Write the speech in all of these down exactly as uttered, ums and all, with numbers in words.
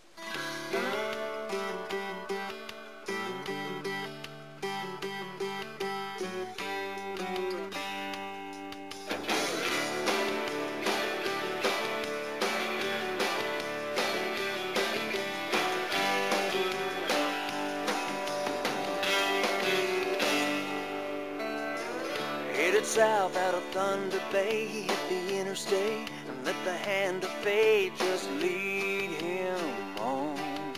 Headed south out of Thunder Bay, hit the interstate and let the hand of fate just lead him on.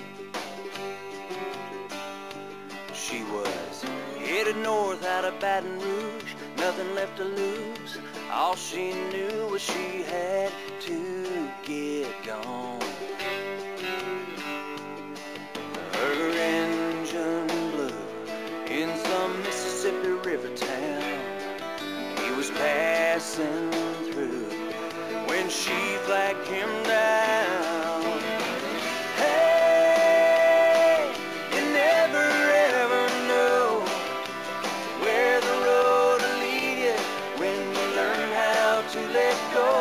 She was headed north out of Baton Rouge, nothing left to lose. All she knew was she had to get gone. Her engine blew in some Mississippi River town. He was passing through when she flagged him down. Hey, you never ever know where the road will lead you when you learn how to let go.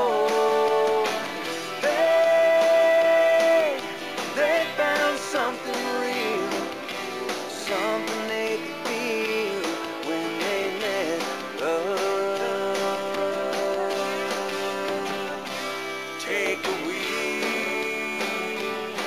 Hey, they found something real, something they could feel when they let go. Take a wheel.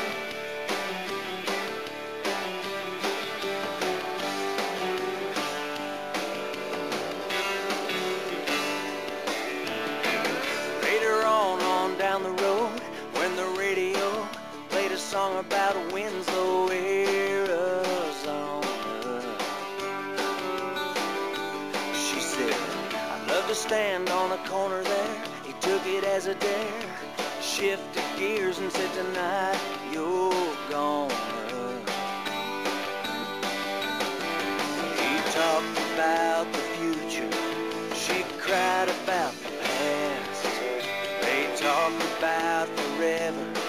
Later on, on down the road, when the radio played a song about Winslow, Arizona, she said, I'd love to stand on the corner there. He took it as a dare, shifted gears and said, tonight you're gonna. He talked about the future, she cried about the past. They talked about forever,